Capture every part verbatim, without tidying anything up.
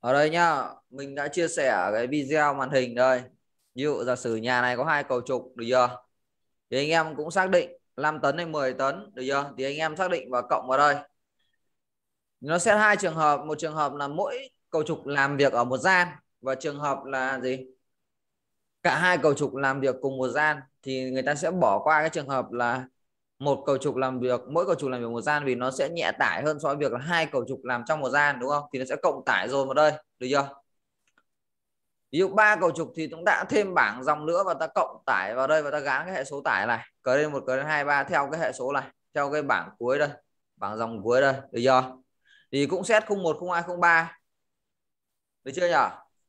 Ở đây nhá, mình đã chia sẻ cái video màn hình đây. Ví dụ giả sử nhà này có hai cầu trục, được chưa? Thì anh em cũng xác định năm tấn hay mười tấn, được chưa? Thì anh em xác định và cộng vào đây. Nó sẽ hai trường hợp, một trường hợp là mỗi cầu trục làm việc ở một gian, và trường hợp là gì? Cả hai cầu trục làm việc cùng một gian, thì người ta sẽ bỏ qua cái trường hợp là một cầu trục làm việc, mỗi cầu trục làm việc một gian, vì nó sẽ nhẹ tải hơn so với việc là hai cầu trục làm trong một gian, đúng không? Thì nó sẽ cộng tải dồn vào đây, được chưa? Ví dụ ba cầu trục thì chúng ta thêm bảng dòng nữa và ta cộng tải vào đây và ta gán cái hệ số tải này, cờ lên một cờ lên hai ba theo cái hệ số này, theo cái bảng cuối đây, bảng dòng cuối đây, được chưa? Thì cũng xét không một, không hai, không ba, được chưa nhỉ?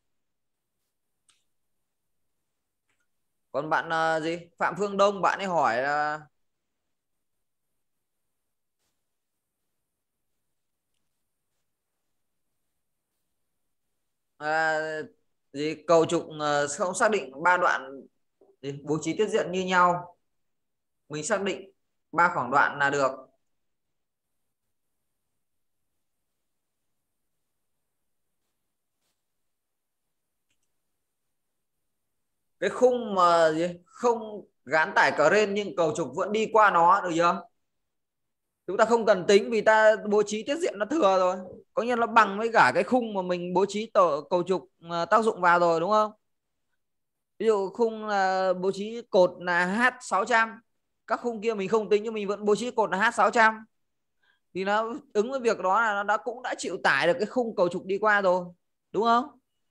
Còn bạn uh, gì Phạm Phương Đông, bạn ấy hỏi là à, gì cầu trục uh, không xác định ba đoạn gì? Bố trí tiết diện như nhau, mình xác định ba khoảng đoạn là được. Cái khung mà gì không gắn tải cờ lên nhưng cầu trục vẫn đi qua nó, được chưa? Chúng ta không cần tính vì ta bố trí tiết diện nó thừa rồi, có nghĩa nó bằng với cả cái khung mà mình bố trí tổ cầu trục ờ, tác dụng vào rồi, đúng không? Ví dụ khung là bố trí cột là H sáu trăm, các khung kia mình không tính nhưng mình vẫn bố trí cột là H sáu trăm, thì nó ứng với việc đó là nó đã cũng đã chịu tải được cái khung cầu trục đi qua rồi, đúng không?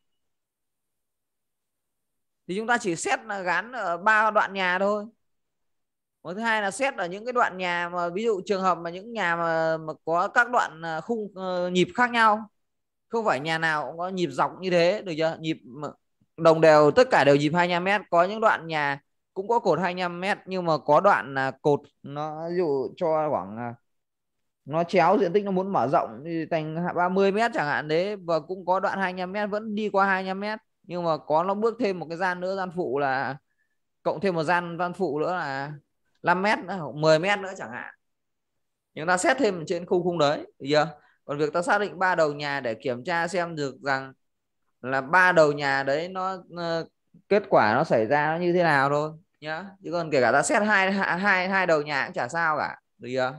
Thì chúng ta chỉ xét là gắn ở ba đoạn nhà thôi. Một thứ hai là xét ở những cái đoạn nhà mà ví dụ trường hợp mà những nhà mà, mà có các đoạn à, khung uh, nhịp khác nhau, không phải nhà nào cũng có nhịp dọc như thế, được chưa? Nhịp đồng đều, tất cả đều nhịp hai mươi lăm mét. Có những đoạn nhà cũng có cột hai mươi lăm mét nhưng mà có đoạn là cột nó ví dụ cho khoảng à, nó chéo diện tích, nó muốn mở rộng thì thành ba mươi mét chẳng hạn đấy, và cũng có đoạn hai mươi lăm mét vẫn đi qua hai mươi lăm mét, nhưng mà có nó bước thêm một cái gian nữa, gian phụ là cộng thêm một gian gian phụ nữa là năm mét nữa, mười mét nữa chẳng hạn. Nhưng ta xét thêm trên khung khung đấy, được chưa? Còn việc ta xác định ba đầu nhà để kiểm tra xem được rằng là ba đầu nhà đấy nó uh, kết quả nó xảy ra nó như thế nào thôi nhá, chứ còn kể cả ta xét hai hai hai đầu nhà cũng chả sao cả, được chưa?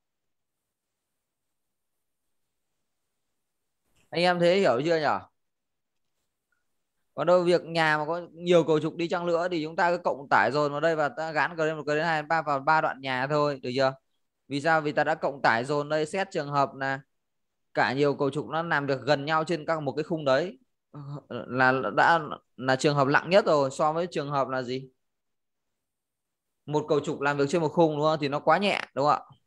Anh em thế hiểu chưa nhỉ? Còn đâu việc nhà mà có nhiều cầu trục đi chăng nữa thì chúng ta cứ cộng tải dồn vào đây và ta gắn cờ lên một cờ lên hai ba vào ba đoạn nhà thôi, được chưa? Vì sao? Vì ta đã cộng tải dồn đây, xét trường hợp là cả nhiều cầu trục nó làm được gần nhau trên các một cái khung đấy, là đã là trường hợp nặng nhất rồi, so với trường hợp là gì, một cầu trục làm việc trên một khung, đúng không? Thì nó quá nhẹ, đúng không ạ?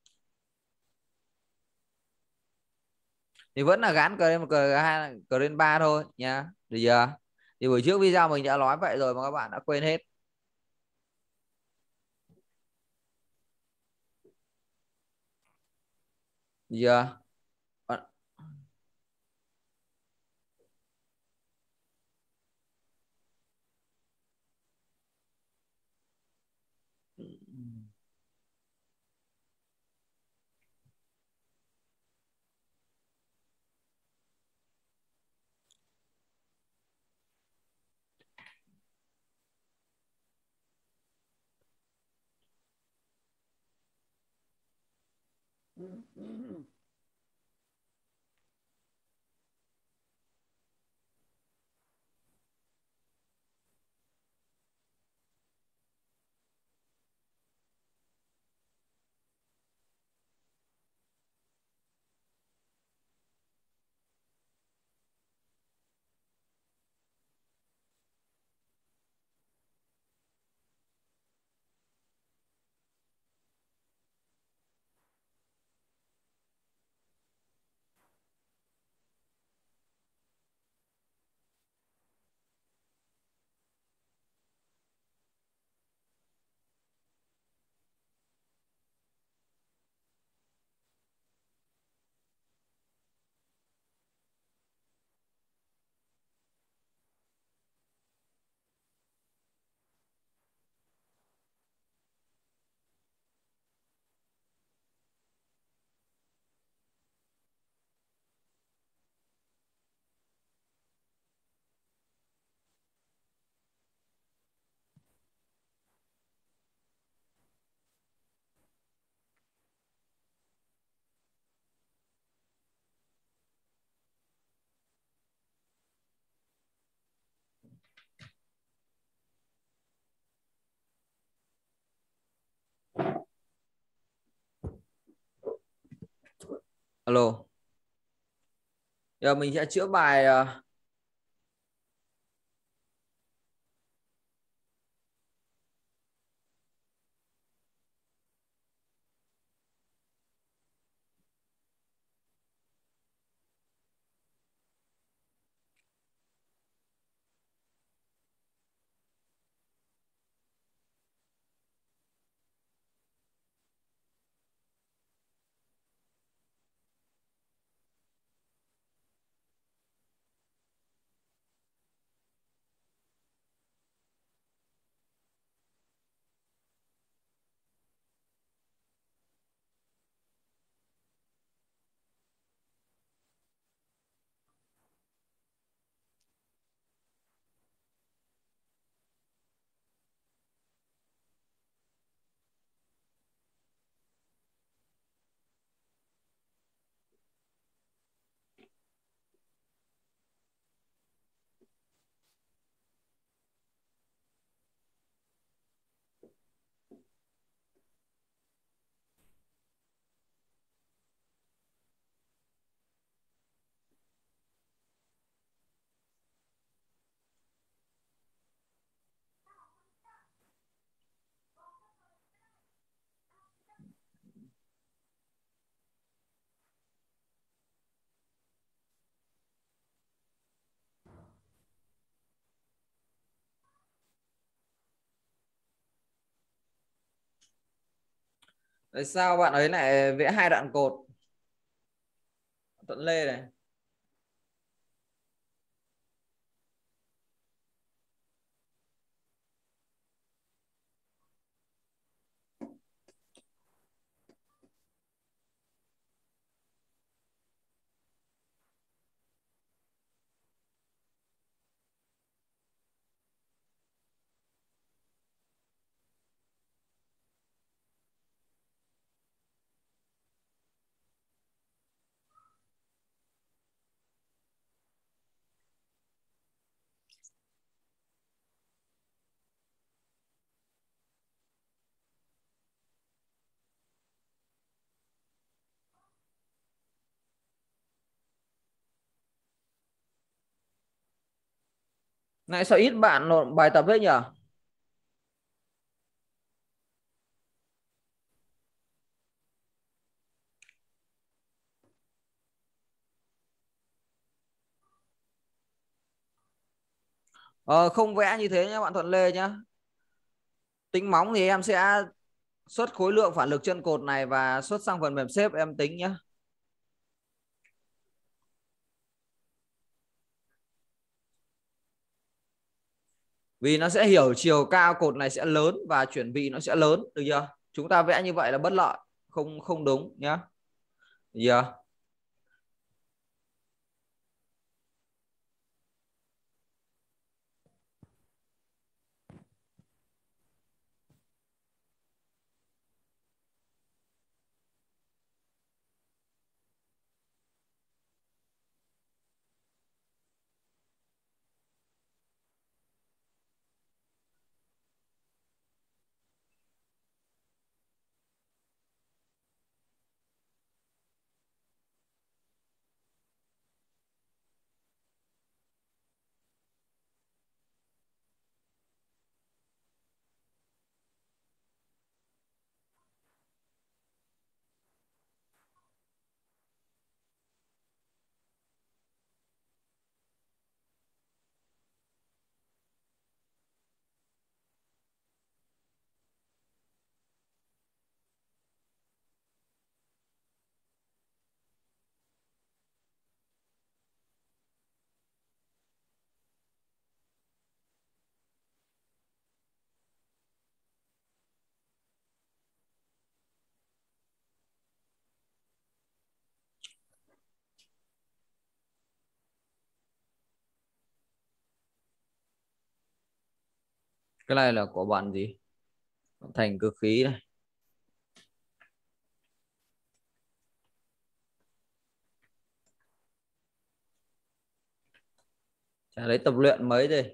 Thì vẫn là gắn cờ lên một cờ hai cờ lên ba thôi nhá, được chưa? Thì buổi trước video mình đã nói vậy rồi mà các bạn đã quên hết, được chưa? Alo. Giờ mình sẽ chữa bài ờ, tại sao bạn ấy lại vẽ hai đoạn cột Thuận Lê này? Này sao ít bạn nộp bài tập thế nhỉ? Ờ, không vẽ như thế nhá bạn Thuận Lê nhá. Tính móng thì em sẽ xuất khối lượng phản lực chân cột này và xuất sang phần mềm xếp em tính nhá. Vì nó sẽ hiểu chiều cao cột này sẽ lớn và chuyển vị nó sẽ lớn, được chưa? Chúng ta vẽ như vậy là bất lợi, không không đúng nhá. Được chưa? Cái này là của bạn gì? Thành cơ khí này. Chả lấy tập luyện mấy đây.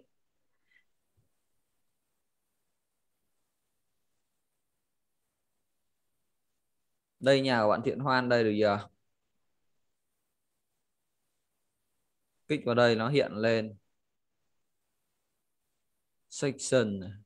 Đây nhà của bạn Thiện Hoan đây, được chưa? Kích vào đây nó hiện lên section này.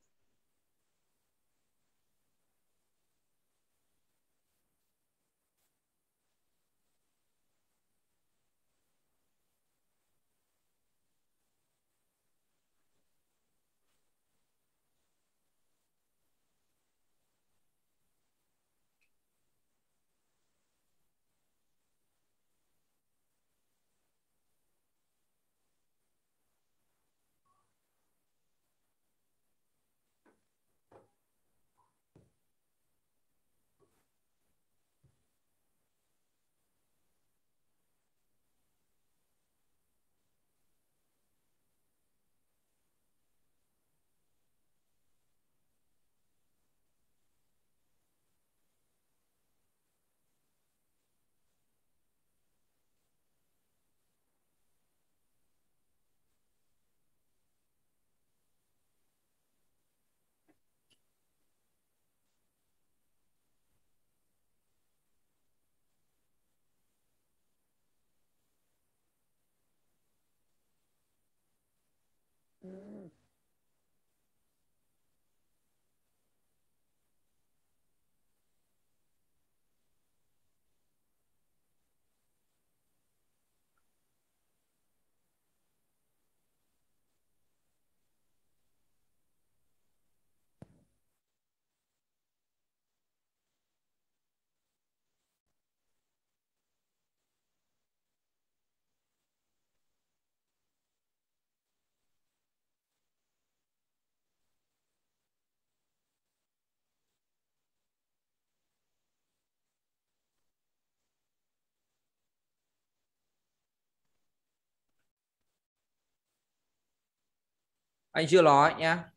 Anh chưa nói nhá,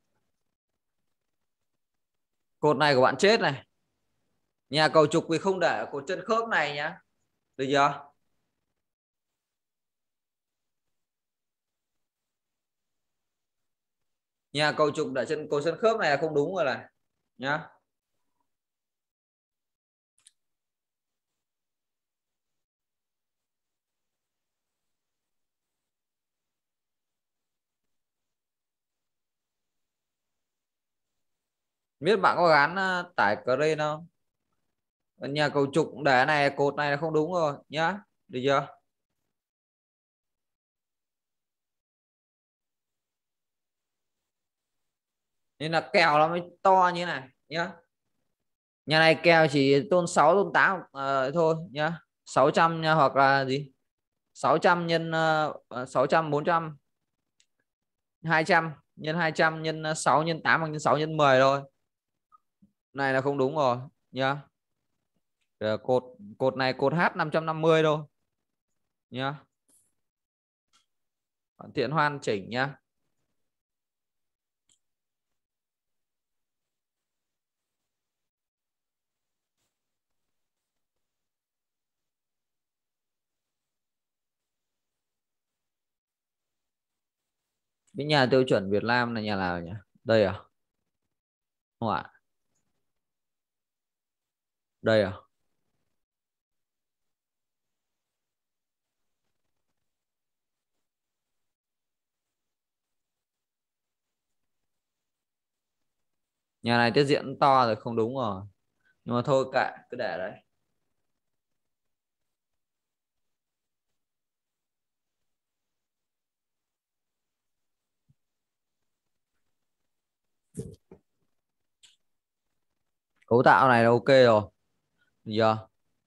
cột này của bạn chết này, nhà cầu trục thì không để cột chân khớp này nhá, được chưa? Nhà cầu trục để chân cột chân khớp này là không đúng rồi này nhá. Biết bạn có gắn uh, tải crane không? Nhà cầu trục để này, cột này là không đúng rồi nhá, được chưa? Nên là kèo nó mới to như này nhá. Nhà này kèo chỉ tôn sáu tôn tám uh, thôi nhá, sáu trăm nha, hoặc là gì sáu trăm nhân uh, sáu trăm bốn trăm hai trăm nhân hai trăm nhân uh, sáu nhân tám hoặc nhân sáu nhân mười thôi. Này là không đúng rồi nhá. Rồi, cột cột này cột H năm trăm năm mươi thôi nhá. Tiện hoàn chỉnh nhá. Cái nhà tiêu chuẩn Việt Nam là nhà nào nhỉ? Đây à? Không ạ? Đây à? Nhà này tiết diện to rồi, không đúng rồi. Nhưng mà thôi kệ, cứ để đấy. Cấu tạo này là ok rồi. Giờ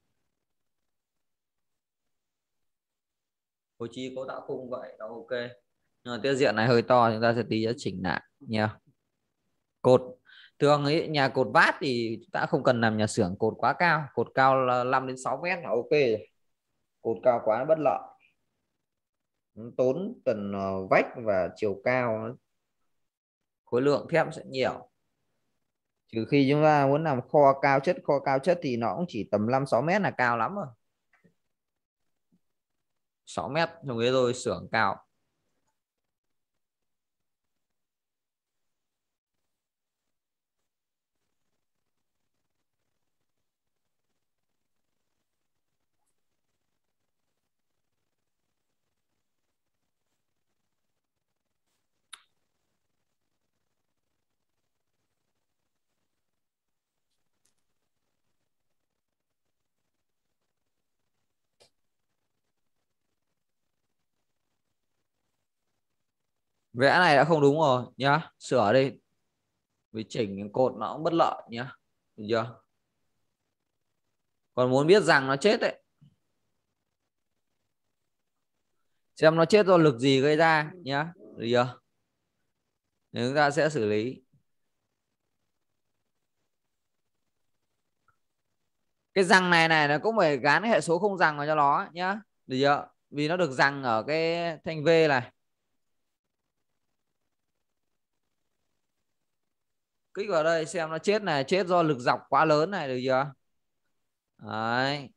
bố trí cấu tạo khung vậy là ok. Nhưng mà tiết diện này hơi to, chúng ta sẽ tí sẽ chỉnh lại nha. Cột thường ấy, nhà cột vát thì chúng ta không cần làm nhà xưởng cột quá cao, cột cao là năm đến sáu mét là ok rồi. Cột cao quá bất lợi, tốn tần ờ, vách và chiều cao, khối lượng thép sẽ nhiều. Trừ khi chúng ta muốn làm kho cao chất, kho cao chất thì nó cũng chỉ tầm năm sáu mét là cao lắm rồi. Sáu mét trong cái rồi xưởng cao. Vẽ này đã không đúng rồi nhá, sửa đi, vì chỉnh cột nó cũng bất lợi nhá, được chưa? Còn muốn biết rằng nó chết đấy, xem nó chết do lực gì gây ra nhá, được chưa? Thì chúng ta sẽ xử lý. Cái rằng này này nó cũng phải gán hệ số không rằng vào cho nó nhá, được chưa? Vì nó được rằng ở cái thanh V này. Kích vào đây xem nó chết này, chết do lực dọc quá lớn này, được chưa? Đấy.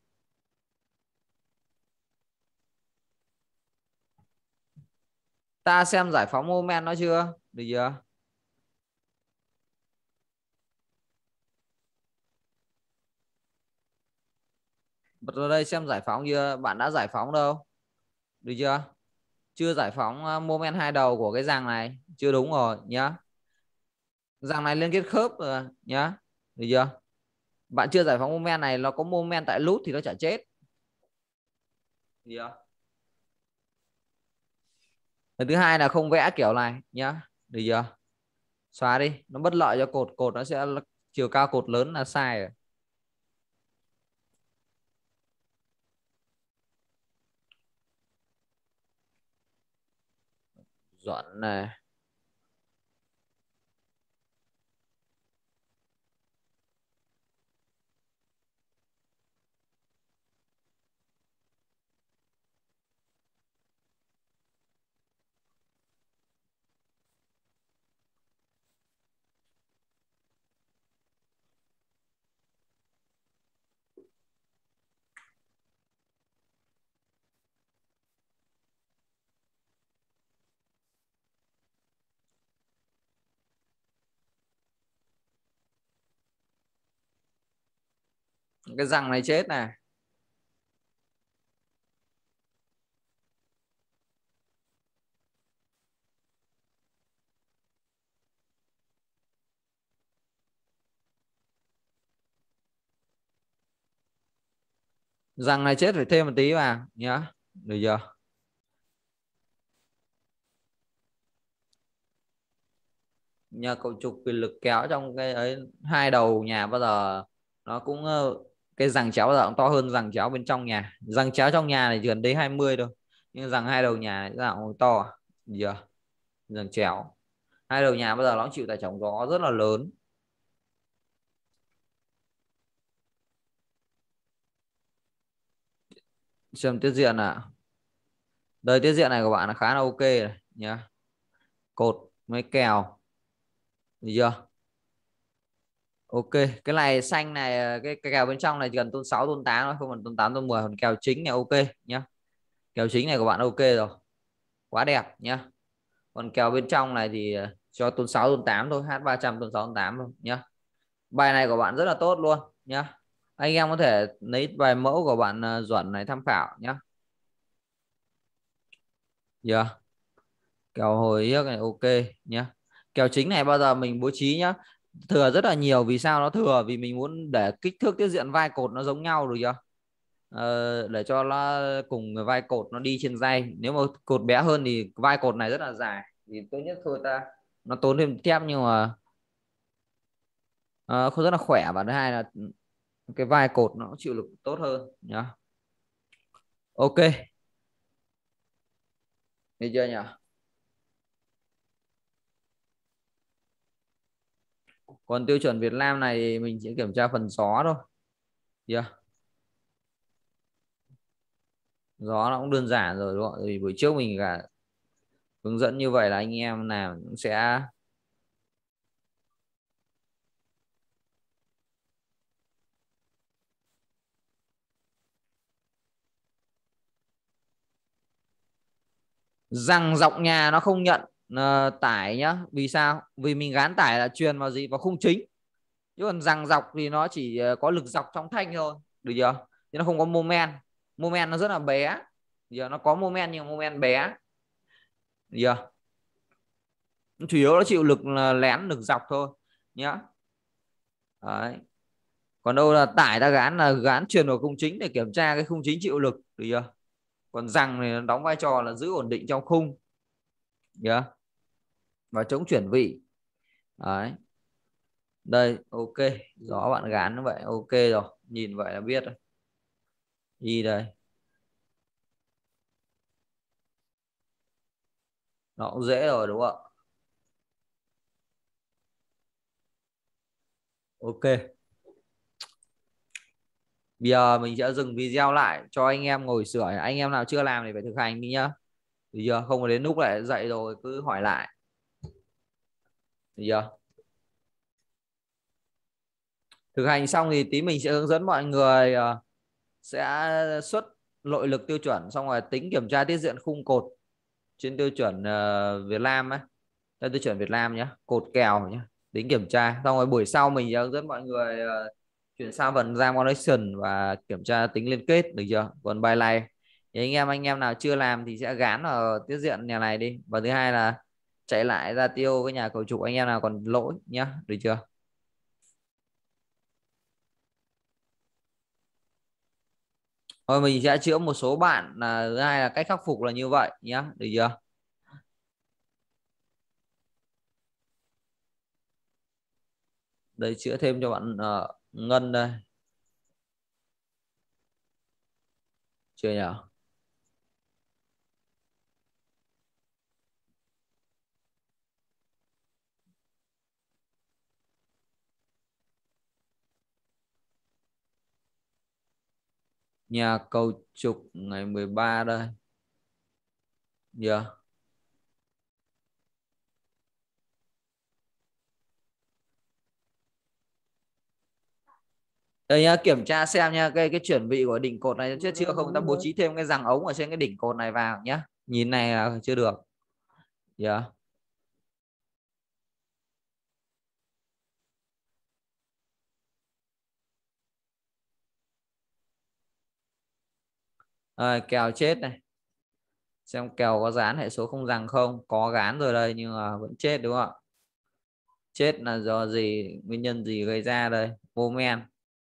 Ta xem giải phóng moment nó chưa, được chưa? Bật vào đây xem giải phóng chưa, bạn đã giải phóng đâu, được chưa? Chưa giải phóng uh, moment hai đầu của cái rằng này, chưa đúng rồi nhá. Rằng này liên kết khớp rồi nhá, được chưa? Bạn chưa giải phóng moment này, nó có moment tại nút thì nó chả chết, được chưa? Lần thứ hai là không vẽ kiểu này nhá, được chưa? Xóa đi, nó bất lợi cho cột, cột nó sẽ chiều cao cột lớn là sai rồi. Dọn này. Cái răng này chết này. Răng này chết phải thêm một tí vào nhá, được chưa? Nhờ cấu trúc quyền lực kéo trong cái ấy, hai đầu nhà bao giờ nó cũng ờ, cái răng chéo bao giờ cũng to hơn răng chéo bên trong nhà. Răng chéo trong nhà này chỉ gần đấy hai mươi thôi, nhưng răng hai đầu nhà này dạng to, được chưa? Răng chéo hai đầu nhà bao giờ nó cũng chịu tải trọng gió rất là lớn. Xem tiết diện à, đời tiết diện này của bạn là khá là ok này nhá, cột mấy kèo, được chưa? Ok, cái này xanh này, cái, cái kèo bên trong này chỉ cần tôn sáu tôn tám thôi, không cần tôn tám tôn mười, còn kèo chính này ok nhá. Kèo chính này của bạn ok rồi, quá đẹp nhá. Còn kèo bên trong này thì ờ, cho tôn sáu tôn tám thôi, H ba trăm tôn sáu tôn tám thôi nhá. Bài này của bạn rất là tốt luôn nhá. Anh em có thể lấy bài mẫu của bạn ờ, Duẩn này tham khảo nhá. Giờ kèo hồi trước này ok nhá. Kèo chính này bao giờ mình bố trí nhá, thừa rất là nhiều. Vì sao nó thừa? Vì mình muốn để kích thước tiết diện vai cột nó giống nhau, được chưa? Ờ, để cho nó cùng vai cột nó đi trên dây. Nếu mà cột bé hơn thì vai cột này rất là dài, thì tốt nhất thôi ta, nó tốn thêm thép nhưng mà uh, không rất là khỏe, và thứ hai là cái vai cột nó chịu lực tốt hơn nhá. Ok, được chưa nhỉ? Còn tiêu chuẩn Việt Nam này thì mình chỉ kiểm tra phần gió thôi, chưa? Gió nó cũng đơn giản rồi đúng không? Thì buổi trước mình cả hướng dẫn như vậy là anh em làm cũng sẽ rằng dọc nhà nó không nhận uh, tải nhá. Vì sao? Vì mình gán tải là truyền vào gì? Vào khung chính. Chứ còn rằng dọc thì nó chỉ uh, có lực dọc trong thanh thôi, được chưa? Chứ nó không có moment. Moment nó rất là bé. Giờ nó có moment nhưng moment bé, được chưa? Nó chủ yếu nó chịu lực là lén lực dọc thôi nhá. Đấy. Còn đâu là tải ta gán là gán truyền vào khung chính để kiểm tra cái khung chính chịu lực, được chưa? Còn rằng thì nó đóng vai trò là giữ ổn định trong khung. nhớ, và chống chuyển vị. Đấy. Đây, ok, rõ bạn gán như vậy, ok rồi, nhìn vậy là biết rồi. Y đây. Nó cũng dễ rồi đúng không ạ? Ok. Bây giờ mình sẽ dừng video lại cho anh em ngồi sửa. Anh em nào chưa làm thì phải thực hành đi nhá. Được chưa? Không có đến lúc lại dậy rồi cứ hỏi lại. Được chưa? Thực hành xong thì tí mình sẽ hướng dẫn mọi người uh, sẽ xuất nội lực tiêu chuẩn, xong rồi tính kiểm tra tiết diện khung cột trên tiêu chuẩn uh, Việt Nam ấy. Đây, tiêu chuẩn Việt Nam nhé, cột kèo nhé, tính kiểm tra. Xong rồi buổi sau mình sẽ hướng dẫn mọi người uh, chuyển sang phần Jam Connection và kiểm tra tính liên kết, được chưa? Còn bài này thì anh em anh em nào chưa làm thì sẽ gán vào tiết diện nhà này đi. Và thứ hai là chạy lại ra tiêu cái nhà cầu trục anh em nào còn lỗi nhá, được chưa? Thôi mình sẽ chữa một số bạn, là thứ hai là cách khắc phục là như vậy nhá, được chưa? Đây, chữa thêm cho bạn uh, Ngân đây, chưa nhỉ? Nhà cầu trục ngày mười ba đây. Dạ. Đây nhá, kiểm tra xem nha, cái cái chuyển vị của đỉnh cột này chưa chưa không, ta bố trí thêm cái răng ống ở trên cái đỉnh cột này vào nhá. Nhìn này là chưa được. Dạ. À, kèo chết này. Xem kèo có dán hệ số không răng không? Có gán rồi đây nhưng mà vẫn chết đúng không ạ? Chết là do gì, nguyên nhân gì gây ra đây? Mô men.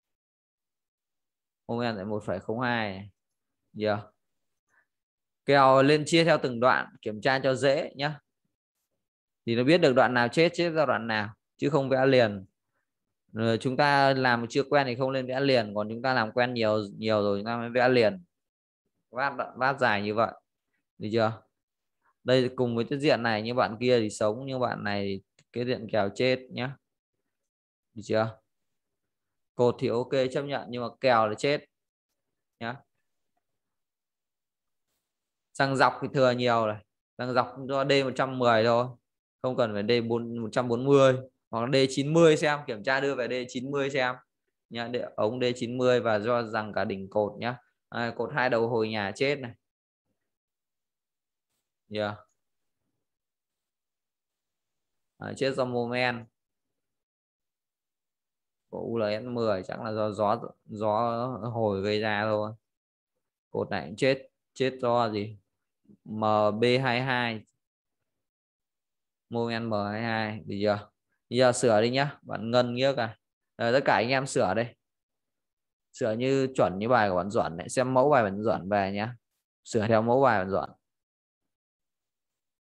Mô men tại một phẩy không hai. Dạ. Kèo lên chia theo từng đoạn, kiểm tra cho dễ nhá. Thì nó biết được đoạn nào chết chết ra đoạn nào, chứ không vẽ liền. Rồi chúng ta làm chưa quen thì không lên vẽ liền, còn chúng ta làm quen nhiều nhiều rồi chúng ta mới vẽ liền. Vát vát dài như vậy, được chưa? Đây cùng với cái diện này, như bạn kia thì sống, như bạn này cái diện kèo chết nhá, được chưa? Cột thì ok chấp nhận, nhưng mà kèo là chết nhá. Răng dọc thì thừa nhiều này, răng dọc do D một trăm mười thôi, không cần phải D một trăm bốn mươi hoặc là D chín mươi, xem kiểm tra đưa về D chín mươi xem nhá. Để ống D chín mươi và do rằng cả đỉnh cột nhá. À, cột hai đầu hồi nhà chết này. Yeah. À, chết do mô men của u lờ ét mười, chắc là do gió gió hồi gây ra thôi. Cột này cũng chết, chết do gì, M B hai hai, mô men M hai hai. Bây giờ bây giờ sửa đi nhá, bạn Ngân nghĩa cả. Rồi, tất cả anh em sửa đây, sửa như chuẩn như bài của bạn Duẩn này, xem mẫu bài bạn Duẩn về nhá, sửa theo mẫu bài bạn Duẩn.